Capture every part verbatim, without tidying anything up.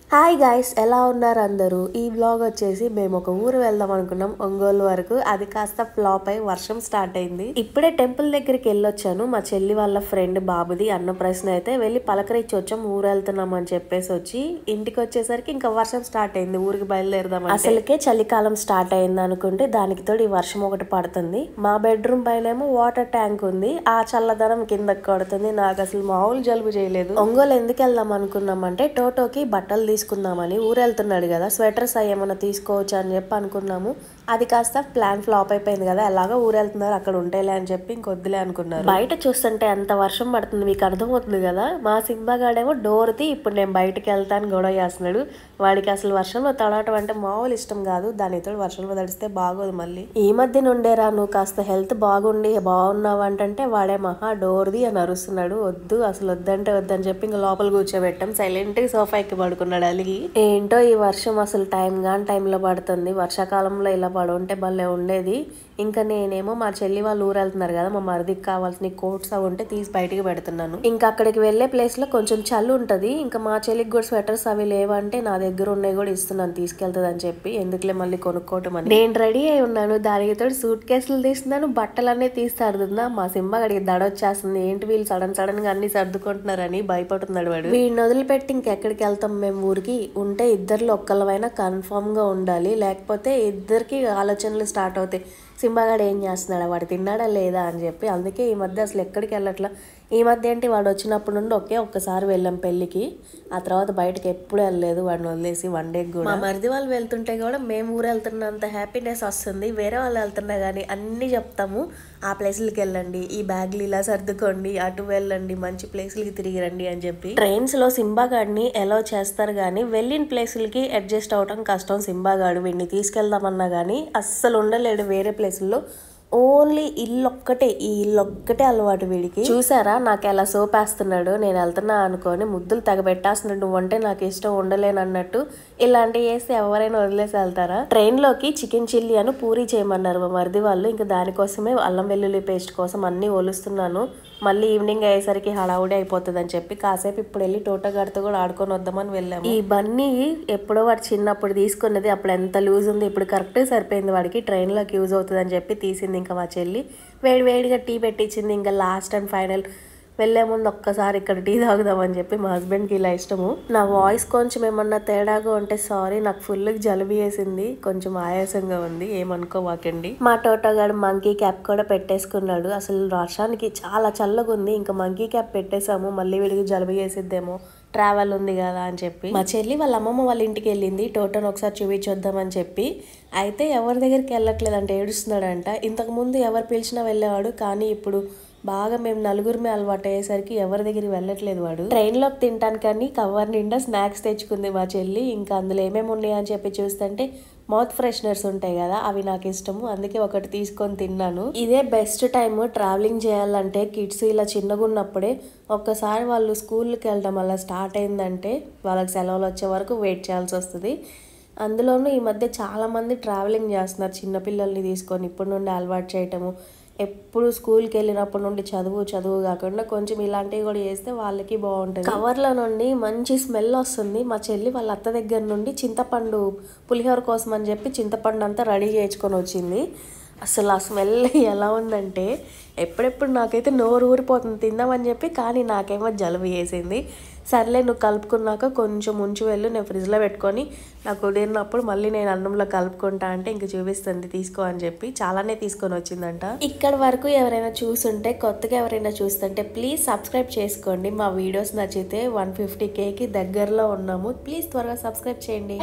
Hi guys, ఎలా ఉన్నారు అందరూ? ఈ బ్లాగ్ వచ్చేసి మేము ఒక ఊరు వెళ్దాం అనుకున్నాం, ఒంగోలు వరకు. అది కాస్త ఫ్లాప్ అయి వర్షం స్టార్ట్ అయింది. ఇప్పుడే టెంపుల్ దగ్గరికి వెళ్ళొచ్చాను. మా చెల్లి వాళ్ళ ఫ్రెండ్ బాబుది అన్నప్రాసన అయితే వెళ్ళి పలకరించి వచ్చాం. ఊరు వెళ్తున్నాం అని చెప్పేసి వచ్చి ఇంటికి వచ్చేసరికి ఇంకా వర్షం స్టార్ట్ అయింది. ఊరికి బయలుదేరదాం అసలుకే చలికాలం స్టార్ట్ అయింది అనుకుంటే దానికి తోడు ఈ వర్షం ఒకటి పడుతుంది. మా బెడ్రూమ్ పైన ఏమో వాటర్ ట్యాంక్ ఉంది. ఆ చల్లదనం కిందకి కొడుతుంది. నాకు అసలు మామూలు జలుబు చేయలేదు. ఒంగోలు ఎందుకు వెళ్దాం అనుకున్నామంటే టోటోకి బట్టలు తీసుకుందామని. ఊరు వెళ్తున్నాడు కదా, స్వెటర్స్ అవి ఏమన్నా తీసుకోవచ్చు అని చెప్పి అనుకున్నాము. అది కాస్త ప్లాన్ ఫ్లాప్ అయిపోయింది కదా, ఎలాగో ఊరు వెళ్తున్నారు అక్కడ ఉంటేలే అని చెప్పి ఇంకొద్దులే అనుకున్నారు. బయట చూస్తుంటే అంత వర్షం పడుతుంది, మీకు అర్థమవుతుంది కదా. మా సింబాగాడేమో డోర్ది ఇప్పుడు నేను బయటకు వెళ్తాను గొడవ చేస్తున్నాడు. వాడికి అసలు వర్షంలో తడవటం అంటే మామూలు ఇష్టం కాదు. దానితో వర్షంలో తడిస్తే బాగోదు. మళ్ళీ ఈ మధ్య నుండేరా నువ్వు కాస్త హెల్త్ బాగుండి బాగున్నావు అంటే వాడే మహా డోర్ది అని అరుస్తున్నాడు. వద్దు అసలు వద్దంటే వద్దని చెప్పి ఇంకా లోపల కూర్చోబెట్టాం. సైలెంట్ గా సోఫా ఎక్కి పడుకున్నాడు అలిగి. ఏంటో ఈ వర్షం అసలు టైం గాని టైంలో పడుతుంది. వర్షాకాలంలో ఇలా పడుంటే భలే ఉండేది. ఇంకా నేనేమో మా చెల్లి వాళ్ళు ఊరు వెళ్తున్నారు కదా, మా మరిదికి కావాల్సిన కోట్స్ అవి ఉంటే తీసి బయటికి పెడుతున్నాను. ఇంకా అక్కడికి వెళ్లే ప్లేస్ లో కొంచెం చల్లు ఉంటది. ఇంకా మా చెల్లికి కూడా స్వెటర్స్ అవి లేవంటే నా దగ్గర ఉన్నాయి కూడా ఇస్తున్నాను, తీసుకెళ్తుంది అని చెప్పి. ఎందుకులే మళ్ళీ కొనుక్కోవటం అని నేను రెడీ అయి ఉన్నాను. దానికి తోడు సూట్ కేసులు తీస్తున్నాను, బట్టలన్నీ తీసి సర్దుతున్నా. మా సింబా గడికి దడ వచ్చేస్తుంది. ఏంటి వీళ్ళు సడన్ సడన్ గా అన్ని సర్దుకుంటున్నారని భయపడుతున్నాడు వాడు. వీడిని వదిలిపెట్టి ఇంకెక్కడికి వెళ్తాం మేము? ఊరికి ఉంటే ఇద్దరిలో ఒక్కళ్ళవైనా కన్ఫర్మ్ గా ఉండాలి, లేకపోతే ఇద్దరికి ఆలోచనలు స్టార్ట్ అవుతాయి. సింబాగాడు ఏం చేస్తున్నాడా, వాడు తిన్నాడా లేదా అని చెప్పి. అందుకే ఈ మధ్య అసలు ఎక్కడికి వెళ్ళట్లా. ఈ మధ్య ఏంటి వాడు వచ్చినప్పటి నుండి ఒకే ఒక్కసారి వెళ్ళాం పెళ్లికి. ఆ తర్వాత బయటకు ఎప్పుడు వెళ్ళలేదు వాడిని వదిలేసి వన్ డే కూడా. మా మరిది వాళ్ళు వెళ్తుంటే కూడా మేము ఊరు వెళ్తున్నంత హ్యాపీనెస్ వస్తుంది. వేరే వాళ్ళు వెళ్తున్నా కానీ అన్ని చెప్తాము, ఆ ప్లేసులకి వెళ్ళండి, ఈ బ్యాగ్లు ఇలా సర్దుకోండి, అటు వెళ్ళండి, మంచి ప్లేసులకి తిరిగి రండి అని చెప్పి. ట్రైన్స్ లో సింబాగాడిని ఎలా చేస్తారు కానీ వెళ్ళిన ప్లేసులకి అడ్జస్ట్ అవడం కష్టం. సింబాగాడు వీడిని తీసుకెళ్దామన్నా కానీ అస్సలు ఉండలేడు వేరే ప్లేసుల్లో. ఓన్లీ ఇల్లు ఒక్కటే, ఈ ఇల్లు ఒక్కటే అలవాటు వీడికి. చూసారా నాకు ఎలా సోపేస్తున్నాడు. నేను వెళ్తున్నా అనుకోని ముద్దులు తగబెట్టేస్తున్నాడు. నువ్వంటే నాకు ఇష్టం ఉండలేను అన్నట్టు. ఇలాంటివి చేస్తే ఎవరైనా వదిలేసి వెళ్తారా? ట్రైన్ లోకి చికెన్ చిల్లీ అని పూరి చేయమన్నారు మా మరిది వాళ్ళు. ఇంకా దానికోసమే అల్లం వెల్లుల్లి పేస్ట్ కోసం అన్ని ఒలుస్తున్నాను. మళ్ళీ ఈవినింగ్ అయ్యేసరికి హడావుడి అయిపోతుంది అని చెప్పి కాసేపు ఇప్పుడు వెళ్ళి టోటో గాడితో కూడా ఆడుకొని వద్దామని వెళ్ళాము. ఈ బన్నీ ఎప్పుడో వాడు చిన్నప్పుడు తీసుకున్నది, అప్పుడు ఎంత లూజ్ ఉంది, ఇప్పుడు కరెక్ట్ సరిపోయింది వాడికి. ట్రైన్ లోకి యూజ్ అవుతుంది అని చెప్పి తీసింది. ఇంకా మా చెల్లి వేడి వేడిగా టీ పెట్టించింది. ఇంకా లాస్ట్ అండ్ ఫైనల్ వెళ్లే ముందు ఒక్కసారి ఇక్కడ టీ తాగుదామని చెప్పి. మా హస్బెండ్కి ఇలా ఇష్టము. నా వాయిస్ కొంచెం ఏమన్నా తేడాగా ఉంటే సారీ, నాకు ఫుల్ జలుబు వేసింది, కొంచెం ఆయాసంగా ఉంది, ఏమనుకోవాకండి. మా టోటోగాడు మంకీ క్యాప్ కూడా పెట్టేసుకున్నాడు. అసలు వర్షానికి చాలా చల్లగా ఉంది. ఇంకా మంకీ క్యాప్ పెట్టేసాము, మళ్ళీ వీడికి జలుబు వేసిద్దేమో ట్రావెల్ ఉంది కదా అని చెప్పి. మా చెల్లి వాళ్ళ అమ్మమ్మ వాళ్ళ ఇంటికి వెళ్ళింది టోటోని ఒకసారి చూపించొద్దామని చెప్పి. అయితే ఎవరి దగ్గరికి వెళ్ళట్లేదంటే ఏడుస్తున్నాడంట. ఇంతకు ముందు ఎవరు పిలిచినా వెళ్ళేవాడు, కానీ ఇప్పుడు బాగా మేము నలుగురిమే అలవాటు అయ్యేసరికి ఎవరి దగ్గరికి వెళ్ళట్లేదు వాడు. ట్రైన్ లోకి తింటానికని కవర్ నిండా స్నాక్స్ తెచ్చుకుంది మా చెల్లి. ఇంకా అందులో ఏమేమి ఉన్నాయి అని చెప్పి చూస్తుంటే మౌత్ ఫ్రెషనర్స్ ఉంటాయి కదా, అవి నాకు ఇష్టము, అందుకే ఒకటి తీసుకొని తిన్నాను. ఇదే బెస్ట్ టైమ్ ట్రావెలింగ్ చేయాలంటే. కిడ్స్ ఇలా చిన్నగా ఉన్నప్పుడే ఒక్కసారి వాళ్ళు స్కూల్కి వెళ్ళడం అలా స్టార్ట్ అయిందంటే వాళ్ళకి సెలవులు వచ్చే వరకు వెయిట్ చేయాల్సి వస్తుంది. అందులోనూ ఈ మధ్య చాలా మంది ట్రావెలింగ్ చేస్తున్నారు చిన్నపిల్లల్ని తీసుకొని. ఇప్పటి నుండి అలవాటు చేయటము, ఎప్పుడు స్కూల్కి వెళ్ళినప్పటి నుండి చదువు చదువు కాకుండా కొంచెం ఇలాంటివి కూడా చేస్తే వాళ్ళకి బాగుంటుంది. కవర్లో నుండి మంచి స్మెల్ వస్తుంది. మా చెల్లి వాళ్ళ అత్త దగ్గర నుండి చింతపండు పులిహోర కోసం అని చెప్పి చింతపండు అంతా రెడీ చేసుకొని వచ్చింది. అసలు ఆ స్మెల్ ఎలా ఉందంటే ఎప్పుడెప్పుడు నాకైతే నోరు ఊరిపోతుంది తిందామని చెప్పి, కానీ నాకేమో జలుబు వేసింది. సర్లే నువ్వు కలుపుకున్నాక కొంచెం ఉంచి వెళ్ళు, నేను ఫ్రిడ్జ్లో పెట్టుకొని నాకు కుదిరినప్పుడు మళ్ళీ నేను అన్నంలో కలుపుకుంటా అంటే ఇంక చూపిస్తుంది తీసుకో అని చెప్పి. చాలానే తీసుకొని వచ్చిందంట. ఇక్కడ వరకు ఎవరైనా చూస్తుంటే, కొత్తగా ఎవరైనా చూస్తుంటే ప్లీజ్ సబ్స్క్రైబ్ చేసుకోండి. మా వీడియోస్ నచ్చితే వన్ ఫిఫ్టీ కేకి దగ్గరలో ఉన్నాము. ప్లీజ్ త్వరగా సబ్స్క్రైబ్ చేయండి.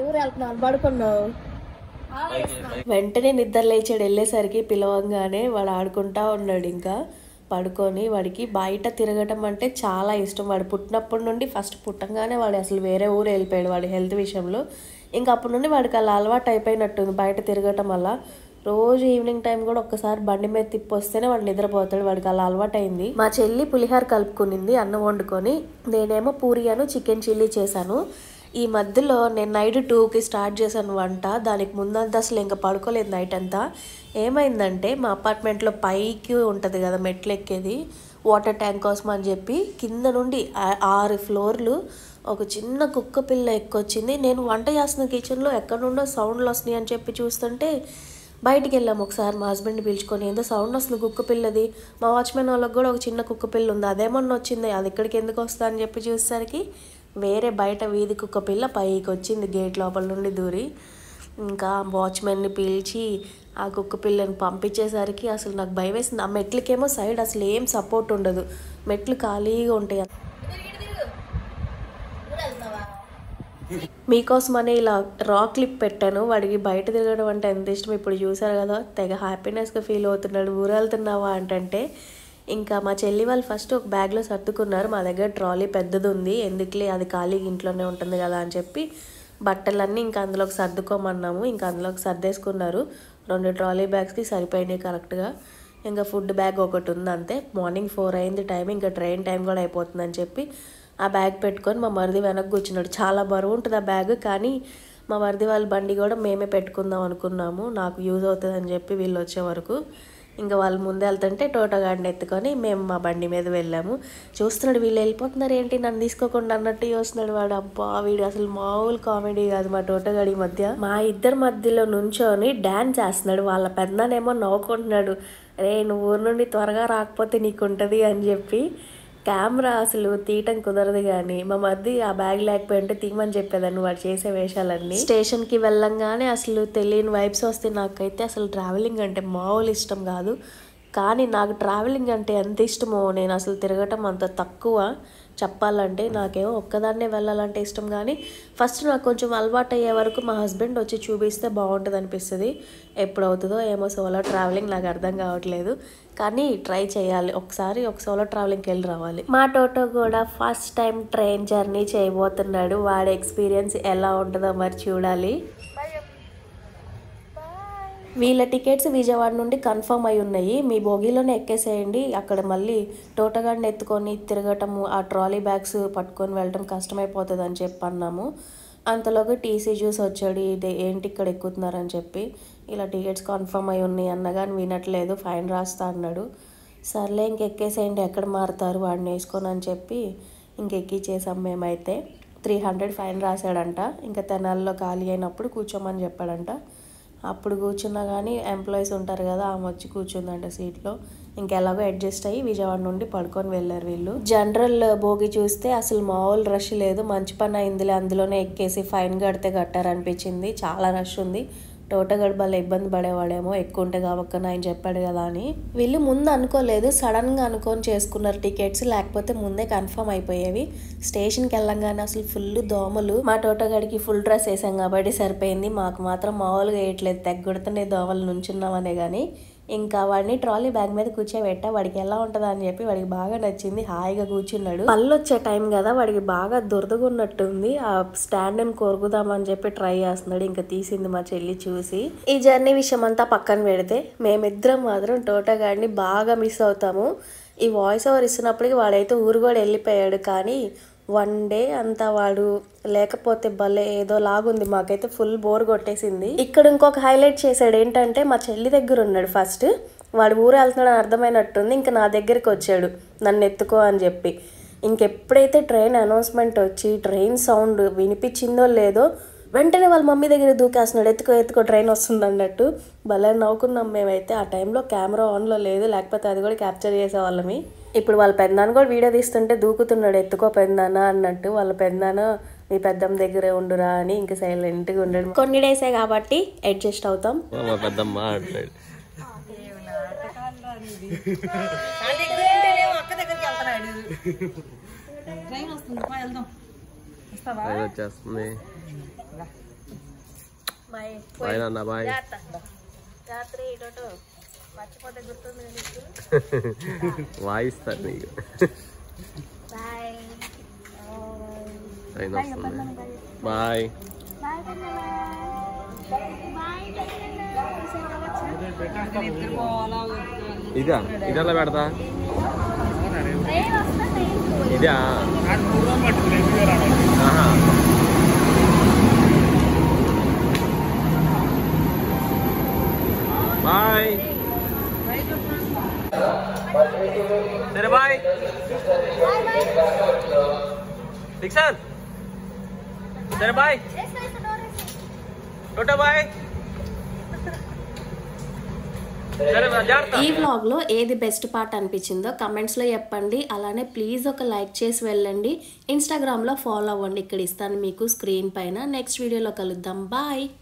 పడుకున్నావు వెంటనే నిద్ర లేచాడు. వెళ్ళేసరికి పిలవంగానే వాడు ఆడుకుంటా ఉన్నాడు. ఇంకా పడుకొని వాడికి బయట తిరగటం అంటే చాలా ఇష్టం. వాడు పుట్టినప్పటి నుండి ఫస్ట్ పుట్టంగానే వాడు అసలు వేరే ఊరు వెళ్ళిపోయాడు వాడి హెల్త్ విషయంలో. ఇంకా అప్పటి నుండి వాడికి అలా అలవాటు అయిపోయినట్టుంది బయట తిరగటం వల్ల. రోజు ఈవినింగ్ టైం కూడా ఒక్కసారి బండి మీద తిప్పి వస్తేనే వాడు నిద్రపోతాడు. వాడికి అలా అలవాటు అయింది. మా చెల్లి పులిహోర కలుపుకునింది అన్నం వండుకొని, నేనేమో పూరి అను చికెన్ చిల్లీ చేశాను. ఈ మధ్యలో నేను నైట్ టూకి స్టార్ట్ చేశాను వంట. దానికి ముందంతా అసలు ఇంకా పడుకోలేదు నైట్ అంతా. ఏమైందంటే మా అపార్ట్మెంట్లో పైకి ఉంటుంది కదా మెట్లు ఎక్కేది, వాటర్ ట్యాంక్ కోసం అని చెప్పి కింద నుండి ఆరు ఫ్లోర్లు ఒక చిన్న కుక్క పిల్ల ఎక్కొచ్చింది. నేను వంట చేస్తున్న కిచెన్లో ఎక్కడ నుండో సౌండ్లు వస్తున్నాయి అని చెప్పి చూస్తుంటే బయటికి వెళ్ళాము ఒకసారి మా హస్బెండ్ పిలుచుకొని. ఏందో సౌండ్ వస్తుంది కుక్క పిల్లది. మా వాచ్మెన్ వాళ్ళకి కూడా ఒక చిన్న కుక్క పిల్ల ఉంది, అదేమన్నా వచ్చింది, అది ఇక్కడికి ఎందుకు వస్తా అని చెప్పి చూసేసరికి వేరే బయట వీధి కుక్క పిల్ల పైకి వచ్చింది గేట్ లోపల నుండి దూరి. ఇంకా వాచ్మెన్ని పిలిచి ఆ కుక్క పిల్లని పంపించేసరికి అసలు నాకు భయం వేసింది. ఆ మెట్లకేమో సైడ్ అసలు ఏం సపోర్ట్ ఉండదు, మెట్లు ఖాళీగా ఉంటాయి. మీకోసమనే ఇలా రాక్ క్లిప్ పెట్టాను. వాడికి బయట తిరగడం అంటే ఎంత ఇష్టం, ఇప్పుడు చూసారు కదా తెగ హ్యాపీనెస్గా ఫీల్ అవుతున్నాడు. ఊరు వెళ్తున్నావా అంటే ఇంకా మా చెల్లి వాళ్ళు ఫస్ట్ ఒక బ్యాగ్లో సర్దుకున్నారు. మా దగ్గర ట్రాలీ పెద్దది ఉంది, ఎందుకులే అది ఖాళీగా ఇంట్లోనే ఉంటుంది కదా అని చెప్పి బట్టలన్నీ ఇంకా అందులోకి సర్దుకోమన్నాము. ఇంకా అందులోకి సర్దేసుకున్నారు. రెండు ట్రాలీ బ్యాగ్స్కి సరిపోయినాయి కరెక్ట్గా. ఇంకా ఫుడ్ బ్యాగ్ ఒకటి ఉంది అంతే. మార్నింగ్ ఫోర్ అయింది టైం, ఇంకా ట్రైన్ టైం కూడా అయిపోతుందని చెప్పి ఆ బ్యాగ్ పెట్టుకొని మా మరిది వెనక్కి కూర్చున్నాడు. చాలా బరువు ఉంటుంది ఆ బ్యాగ్, కానీ మా మరిది వాళ్ళ బండి కూడా మేమే పెట్టుకుందాం అనుకున్నాము, నాకు యూజ్ అవుతుంది అని చెప్పి వీళ్ళు వచ్చే వరకు. ఇంకా వాళ్ళు ముందే వెళ్తుంటే టోటోగాడిని ఎత్తుకొని మేము మా బండి మీద వెళ్ళాము. చూస్తున్నాడు వీళ్ళు వెళ్ళిపోతున్నారు ఏంటి నన్ను తీసుకోకుండా అన్నట్టు చూస్తున్నాడు వాడు. అబ్బా వీడు అసలు మామూలు కామెడీ కాదు మా టోటోగాడి మధ్య. మా ఇద్దరి మధ్యలో నుంచొని డ్యాన్స్ చేస్తున్నాడు. వాళ్ళ పెద్దనేమో నవ్వుకుంటున్నాడు, రే నువ్వు ఊరు నుండి త్వరగా రాకపోతే నీకు ఉంటుంది అని చెప్పి. కెమెరా అసలు తీయటం కుదరదు, కానీ మా మధ్య ఆ బ్యాగ్ లేకపోయింటే తీయమని చెప్పేదాన్ని వాడు చేసే వేషాలన్నీ. స్టేషన్కి వెళ్ళంగానే అసలు తెలియని వైబ్స్ వస్తాయి. నాకైతే అసలు ట్రావెలింగ్ అంటే మామూలు ఇష్టం కాదు, కానీ నాకు ట్రావెలింగ్ అంటే ఎంత ఇష్టమో నేను అసలు తిరగటం అంత తక్కువ చెప్పాలంటే. నాకేమో ఒక్కదాన్నే వెళ్ళాలంటే ఇష్టం, కానీ ఫస్ట్ నాకు కొంచెం అలవాటు అయ్యే వరకు మా హస్బెండ్ వచ్చి చూపిస్తే బాగుంటుంది అనిపిస్తుంది. ఎప్పుడు అవుతుందో ఏమో సోలో ట్రావెలింగ్ నాకు అర్థం కావట్లేదు, కానీ ట్రై చేయాలి ఒకసారి. ఒక సోలో ట్రావెలింగ్కి వెళ్ళి రావాలి. మా టోటో కూడా ఫస్ట్ టైం ట్రైన్ జర్నీ చేయబోతున్నాడు. వాడి ఎక్స్పీరియన్స్ ఎలా ఉంటుందో మరి చూడాలి. వీళ్ళ టికెట్స్ విజయవాడ నుండి కన్ఫర్మ్ అయి ఉన్నాయి. మీ బోగీలోనే ఎక్కేసేయండి, అక్కడ మళ్ళీ టోటోగాడిని ఎత్తుకొని తిరగటము ఆ ట్రాలీ బ్యాగ్స్ పట్టుకొని వెళ్ళటం కష్టమైపోతుంది అని చెప్పి అన్నాము. అంతలోకి టీసీ జ్యూస్ వచ్చాడు, ఇది ఏంటి ఇక్కడ ఎక్కుతున్నారని చెప్పి. ఇలా టికెట్స్ కన్ఫర్మ్ అయి ఉన్నాయి అన్నగాని వినట్లేదు, ఫైన్ రాస్తా అన్నాడు. సర్లే ఇంకెక్కేసేయండి ఎక్కడ మారుతారు వాడిని వేసుకొని అని చెప్పి ఇంకెక్కిచ్చేసాం. మేమైతే త్రీ హండ్రెడ్ ఫైన్ రాశాడంట. ఇంకా తెనాల్లో ఖాళీ అయినప్పుడు కూర్చోమని చెప్పాడంట. అప్పుడు కూర్చున్నా కానీ ఎంప్లాయీస్ ఉంటారు కదా, ఆమె వచ్చి కూర్చుందంట సీట్లో. ఇంకెలాగో అడ్జస్ట్ అయ్యి విజయవాడ నుండి పడుకొని వెళ్ళారు వీళ్ళు. జనరల్ భోగి చూస్తే అసలు మామూలు రష్ లేదు, మంచి పని అయిందిలే అందులోనే ఎక్కేసి ఫైన్ కడితే కట్టారనిపించింది. చాలా రష్ ఉంది. టోటోగాడు వల్ల ఇబ్బంది పడేవాడేమో ఎక్కువ ఉంటే కావక్కన ఆయన చెప్పాడు కదా అని. వీళ్ళు ముందు అనుకోలేదు, సడన్గా అనుకొని చేసుకున్నారు టికెట్స్, లేకపోతే ముందే కన్ఫర్మ్ అయిపోయేవి. స్టేషన్కి వెళ్ళంగానే అసలు ఫుల్ దోమలు. మా టోటోగాడికి ఫుల్ డ్రెస్ వేసాం కాబట్టి సరిపోయింది, మాకు మాత్రం మామూలుగా వేయట్లేదు, తెగ్గొడుతున్నాయి దోమలు నుంచున్నామనే కానీ. ఇంకా వాడిని ట్రాలీ బ్యాగ్ మీద కూర్చోబెట్టా, వాడికి ఎలా ఉంటుందా అని చెప్పి వాడికి బాగా నచ్చింది, హాయిగా కూర్చున్నాడు. పళ్ళు వచ్చే టైం కదా, వాడికి బాగా దురదగా ఉన్నట్టుంది. ఆ స్టాండ్ని కొరుకుదామని చెప్పి ట్రై చేస్తున్నాడు. ఇంకా తీసింది మా చెల్లి చూసి. ఈ జర్నీ విషయం అంతా పక్కన పెడితే మేమిద్దరం మాత్రం టోటోగాడిని బాగా మిస్ అవుతాము. ఈ వాయిస్ ఓవర్ ఇస్తున్నప్పటికీ వాడైతే ఊరు కూడా వెళ్ళిపోయాడు, కానీ వన్ డే అంతా వాడు లేకపోతే భలే ఏదో లాగుంది. మాకైతే ఫుల్ బోర్ కొట్టేసింది. ఇక్కడ ఇంకొక హైలైట్ చేశాడు ఏంటంటే, మా చెల్లి దగ్గర ఉన్నాడు ఫస్ట్, వాడు ఊరు వెళ్తున్నాడని అర్థమైనట్టుంది. ఇంకా నా దగ్గరికి వచ్చాడు నన్ను ఎత్తుకో అని చెప్పి. ఇంకెప్పుడైతే ట్రైన్ అనౌన్స్మెంట్ వచ్చి ట్రైన్ సౌండ్ వినిపించిందో లేదో వెంటనే వాళ్ళ మమ్మీ దగ్గర దూకేస్తున్నాడు, ఎత్తుకో ఎత్తుకో ట్రైన్ వస్తుంది అన్నట్టు. భలే నవ్వుకున్నాం మేమైతే. ఆ టైంలో కెమెరా ఆన్లో లేదు, లేకపోతే అది కూడా క్యాప్చర్ చేసేవాళ్ళమి. ఇప్పుడు వాళ్ళ పెద్దనాన్న కూడా వీడియో తీస్తుంటే దూకుతున్నాడు, ఎత్తుకో పెద్దనాన్న అన్నట్టు. వాళ్ళ పెద్దనాన్న మీ పెద్దమ్మ దగ్గరే ఉండురా అని ఇంకా సైలెంట్గా ఉండడు. కొన్ని డేసే కాబట్టి అడ్జస్ట్ అవుతాం. వాయిస్తారు నీకు బాయ్. ఇదా ఇదెలా పెడతా ఇదా బాయ్. సరే బాయ్. డిక్సన్ సరే బాయ్ టోటో బాయ్. ఈ వ్లాగ్ లో ఏది బెస్ట్ పార్ట్ అనిపించిందో కమెంట్స్ లో చెప్పండి. అలానే ప్లీజ్ ఒక లైక్ చేసి వెళ్ళండి. ఇన్స్టాగ్రామ్ లో ఫాలో అవ్వండి, ఇక్కడ ఇస్తాను మీకు స్క్రీన్ పైన. నెక్స్ట్ వీడియోలో కలుద్దాం. బాయ్.